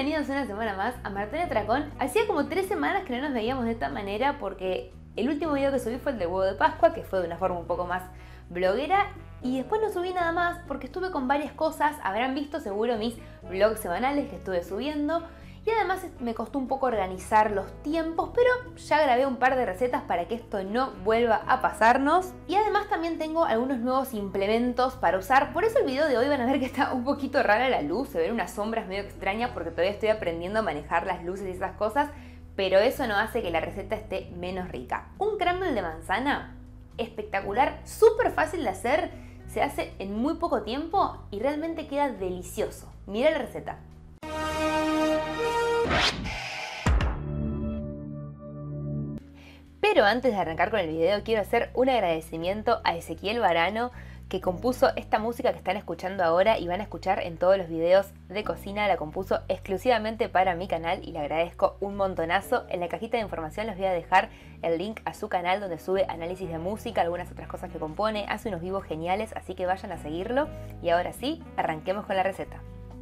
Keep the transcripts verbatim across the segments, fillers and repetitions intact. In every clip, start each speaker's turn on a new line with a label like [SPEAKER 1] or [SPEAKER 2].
[SPEAKER 1] Bienvenidos una semana más a Martón y Atracón. Hacía como tres semanas que no nos veíamos de esta manera porque el último video que subí fue el del huevo de Pascua, que fue de una forma un poco más bloguera, y después no subí nada más porque estuve con varias cosas. Habrán visto seguro mis vlogs semanales que estuve subiendo, y además me costó un poco organizar los tiempos, pero ya grabé un par de recetas para que esto no vuelva a pasarnos. Y además también tengo algunos nuevos implementos para usar. Por eso el video de hoy van a ver que está un poquito rara la luz, se ven unas sombras medio extrañas porque todavía estoy aprendiendo a manejar las luces y esas cosas, pero eso no hace que la receta esté menos rica. Un crumble de manzana espectacular, súper fácil de hacer, se hace en muy poco tiempo y realmente queda delicioso. Mira la receta. Pero antes de arrancar con el video quiero hacer un agradecimiento a Ezequiel Varano, que compuso esta música que están escuchando ahora y van a escuchar en todos los videos de cocina. La compuso exclusivamente para mi canal y le agradezco un montonazo. En la cajita de información les voy a dejar el link a su canal donde sube análisis de música, algunas otras cosas que compone, hace unos vivos geniales, así que vayan a seguirlo. Y ahora sí, arranquemos con la receta.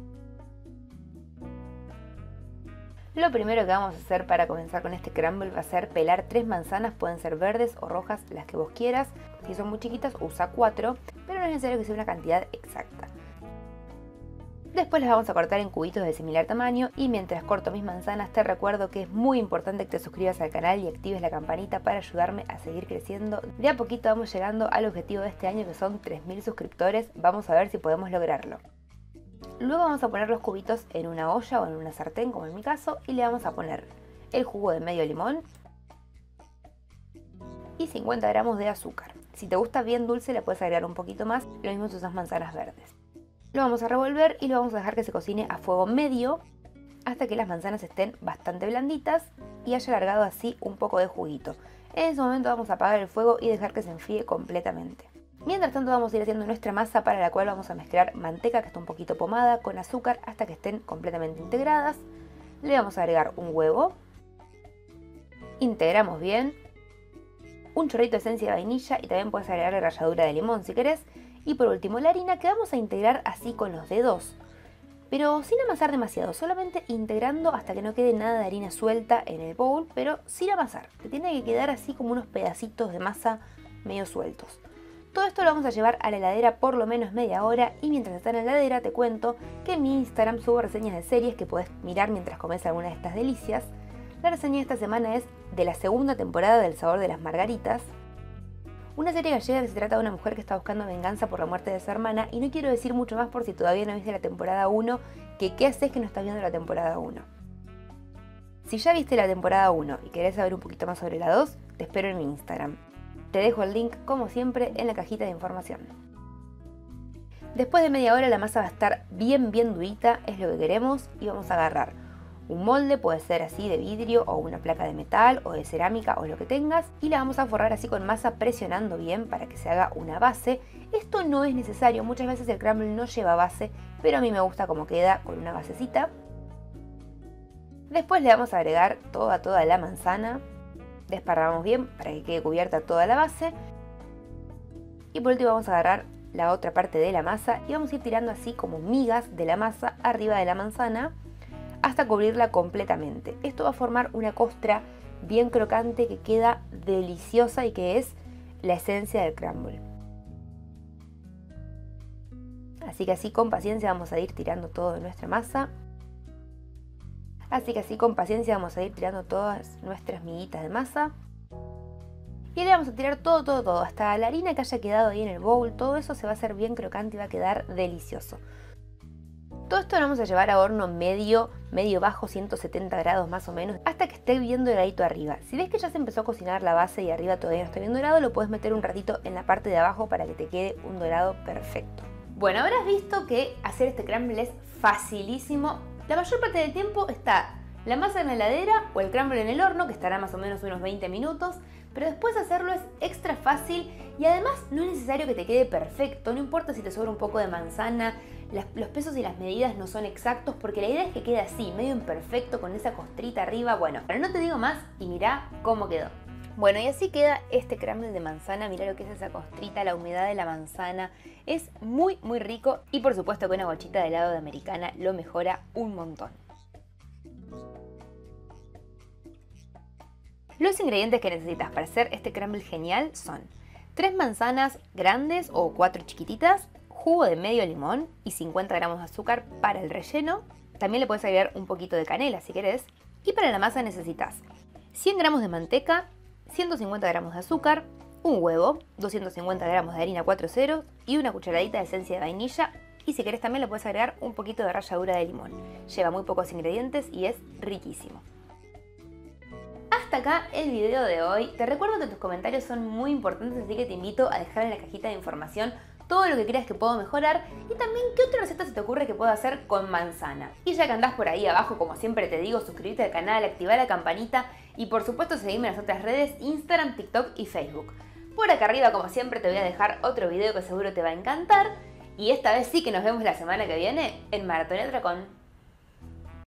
[SPEAKER 1] Lo primero que vamos a hacer para comenzar con este crumble va a ser pelar tres manzanas, pueden ser verdes o rojas, las que vos quieras. Si son muy chiquitas usa cuatro, pero no es necesario que sea una cantidad exacta. Después las vamos a cortar en cubitos de similar tamaño, y mientras corto mis manzanas te recuerdo que es muy importante que te suscribas al canal y actives la campanita para ayudarme a seguir creciendo. De a poquito vamos llegando al objetivo de este año, que son tres mil suscriptores, vamos a ver si podemos lograrlo. Luego vamos a poner los cubitos en una olla o en una sartén, como en mi caso, y le vamos a poner el jugo de medio limón y cincuenta gramos de azúcar. Si te gusta bien dulce le puedes agregar un poquito más, lo mismo si usas manzanas verdes. Lo vamos a revolver y lo vamos a dejar que se cocine a fuego medio hasta que las manzanas estén bastante blanditas y haya largado así un poco de juguito. En ese momento vamos a apagar el fuego y dejar que se enfríe completamente. Mientras tanto vamos a ir haciendo nuestra masa, para la cual vamos a mezclar manteca que está un poquito pomada con azúcar hasta que estén completamente integradas. Le vamos a agregar un huevo, integramos bien, un chorrito de esencia de vainilla y también puedes agregar ralladura de limón si querés. Y por último la harina, que vamos a integrar así con los dedos, pero sin amasar demasiado, solamente integrando hasta que no quede nada de harina suelta en el bowl, pero sin amasar. Te tiene que quedar así como unos pedacitos de masa medio sueltos. Todo esto lo vamos a llevar a la heladera por lo menos media hora, y mientras está en la heladera te cuento que en mi Instagram subo reseñas de series que podés mirar mientras comes alguna de estas delicias. La reseña de esta semana es de la segunda temporada del Sabor de las Margaritas, una serie gallega que se trata de una mujer que está buscando venganza por la muerte de su hermana, y no quiero decir mucho más por si todavía no viste la temporada uno, que qué haces que no estás viendo la temporada uno. Si ya viste la temporada uno y querés saber un poquito más sobre la dos, te espero en mi Instagram. Te dejo el link, como siempre, en la cajita de información. Después de media hora la masa va a estar bien bien durita, es lo que queremos, y vamos a agarrar un molde, puede ser así de vidrio o una placa de metal o de cerámica o lo que tengas, y la vamos a forrar así con masa, presionando bien para que se haga una base. Esto no es necesario, muchas veces el crumble no lleva base, pero a mí me gusta como queda con una basecita. Después le vamos a agregar toda toda la manzana. Desparramamos bien para que quede cubierta toda la base. Y por último vamos a agarrar la otra parte de la masa y vamos a ir tirando así como migas de la masa arriba de la manzana hasta cubrirla completamente. Esto va a formar una costra bien crocante que queda deliciosa y que es la esencia del crumble. Así que así con paciencia vamos a ir tirando todo de nuestra masa. Así que así con paciencia vamos a ir tirando todas nuestras miguitas de masa. Y le vamos a tirar todo, todo, todo, hasta la harina que haya quedado ahí en el bowl. Todo eso se va a hacer bien crocante y va a quedar delicioso. Todo esto lo vamos a llevar a horno medio, medio bajo, ciento setenta grados más o menos, hasta que esté bien doradito arriba. Si ves que ya se empezó a cocinar la base y arriba todavía no está bien dorado, lo puedes meter un ratito en la parte de abajo para que te quede un dorado perfecto. Bueno, habrás visto que hacer este crumble es facilísimo. La mayor parte del tiempo está la masa en la heladera o el crumble en el horno, que estará más o menos unos veinte minutos, pero después hacerlo es extra fácil y además no es necesario que te quede perfecto, no importa si te sobra un poco de manzana, las, los pesos y las medidas no son exactos, porque la idea es que quede así, medio imperfecto, con esa costrita arriba. Bueno, pero no te digo más y mirá cómo quedó. Bueno, y así queda este crumble de manzana. Mirá lo que es esa costrita, la humedad de la manzana. Es muy muy rico y por supuesto que una bochita de helado de americana lo mejora un montón. Los ingredientes que necesitas para hacer este crumble genial son tres manzanas grandes o cuatro chiquititas, jugo de medio limón y cincuenta gramos de azúcar para el relleno. También le puedes agregar un poquito de canela si querés. Y para la masa necesitas cien gramos de manteca, ciento cincuenta gramos de azúcar, un huevo, doscientos cincuenta gramos de harina cuatro ceros y una cucharadita de esencia de vainilla. Y si querés también le puedes agregar un poquito de ralladura de limón. Lleva muy pocos ingredientes y es riquísimo. Hasta acá el video de hoy. Te recuerdo que tus comentarios son muy importantes, así que te invito a dejar en la cajita de información todo lo que creas que puedo mejorar y también qué otra receta se te ocurre que puedo hacer con manzana. Y ya que andás por ahí abajo, como siempre te digo, suscríbete al canal, activar la campanita y por supuesto seguirme en las otras redes, Instagram, TikTok y Facebook. Por acá arriba, como siempre, te voy a dejar otro video que seguro te va a encantar y esta vez sí que nos vemos la semana que viene en Maratón Atracón.